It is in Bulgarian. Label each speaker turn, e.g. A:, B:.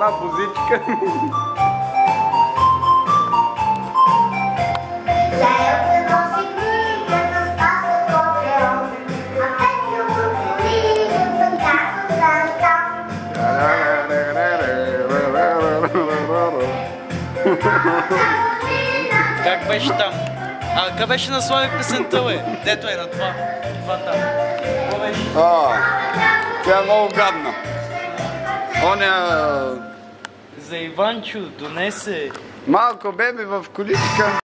A: една бузичка.
B: Как беше там? Как беше на Слави песента, бе? Дето е на това. Това там. Какво беше?
A: Тя е много гадна.
B: За Иванчо донесе
A: Малко бебе в количка.